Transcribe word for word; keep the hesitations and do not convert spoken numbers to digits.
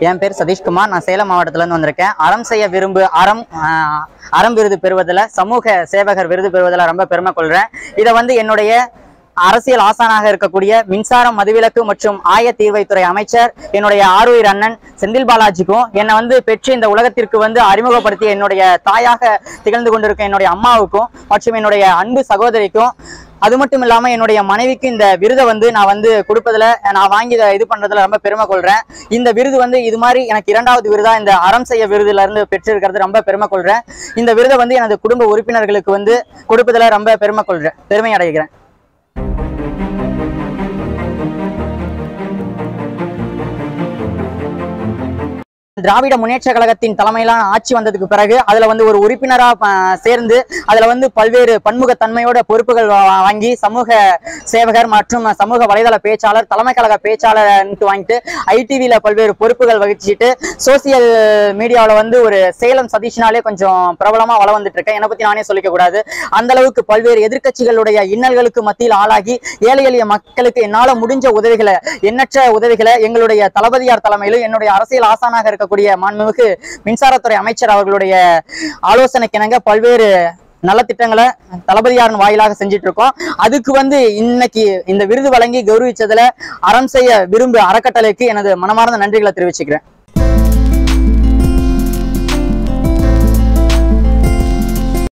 என் பேர் சதீஷ்குமார். நான் சேலம் மாவட்டத்திலேருந்து வந்திருக்கேன். அறம் செய்ய விரும்பு அறம் அறம் விருது பெறுவதில், சமூக சேவகர் விருது பெறுவதில் ரொம்ப பெருமை கொள்கிறேன். இதை வந்து என்னுடைய அரசியல் ஆசானாக இருக்கக்கூடிய மின்சாரம், மதுவிலக்கு மற்றும் ஆய தீர்வைத்துறை அமைச்சர் என்னுடைய ஆரூர் அண்ணன் செந்தில் பாலாஜிக்கும், என்னை வந்து பெற்று இந்த உலகத்திற்கு வந்து அறிமுகப்படுத்திய என்னுடைய தாயாக திகழ்ந்து கொண்டிருக்கும் என்னுடைய அம்மாவுக்கும் மற்றும் என்னுடைய அன்பு சகோதரிக்கும், அது மட்டும் இல்லாம என்னுடைய மனைவிக்கு இந்த விருதை வந்து நான் வந்து கொடுப்பதுல, நான் வாங்கி இது பண்றதுல ரொம்ப பெருமை கொள்றேன். இந்த விருது வந்து இது மாதிரி எனக்கு இரண்டாவது விருதா இந்த அறம் செய்ய விருதுல இருந்து பெற்றிருக்கிறது ரொம்ப பெருமை கொள்றேன். இந்த விருதை வந்து எனது குடும்ப உறுப்பினர்களுக்கு வந்து கொடுப்பதுல ரொம்ப பெருமை கொள்றேன், பெருமை அடைகிறேன். திராவிட முன்னேற்ற கழகத்தின் தலைமையிலான ஆட்சி வந்ததுக்கு பிறகு அதுல வந்து ஒரு உறுப்பினரா சேர்ந்து அதுல வந்து பல்வேறு பன்முகத்தன்மையோட பொறுப்புகள் வாங்கி சமூக சேவகர் மற்றும் சமூக வலைதள பேச்சாளர், தலைமை கழக பேச்சாளர் வாங்கிட்டு ஐடிவில பல்வேறு பொறுப்புகள் வகிச்சுட்டு சோசியல் மீடியாவில் வந்து ஒரு சேலம் சதீஷ்னாலே கொஞ்சம் பிரபலமா வள வந்துட்டு இருக்கேன். என்னை பத்தி நானே சொல்லிக்க கூடாது. அந்த அளவுக்கு பல்வேறு எதிர்கட்சிகளுடைய இன்னல்களுக்கு மத்தியில் ஆளாகி ஏழை எளிய மக்களுக்கு என்னால முடிஞ்ச உதவிகளை, எண்ணற்ற உதவிகளை எங்களுடைய தளபதியார் தலைமையிலும் என்னுடைய அரசியல் ஆசானாக இருக்க மாண்புமிகு மின்சாரத்துறை அமைச்சர் அவர்களுடைய ஆலோசனைக்கிணங்க பல்வேறு நலத்திட்டங்களை தளபதியாரின் வாயிலாக செஞ்சிட்டு இருக்கோம். அதுக்கு வந்து இன்னைக்கு இந்த விருது வழங்கி கௌரவிச்சதுல அறம் செய்ய விரும்பு அறக்கட்டளைக்கு எனது மனமார்ந்த நன்றிகளை தெரிவிச்சுக்கிறேன்.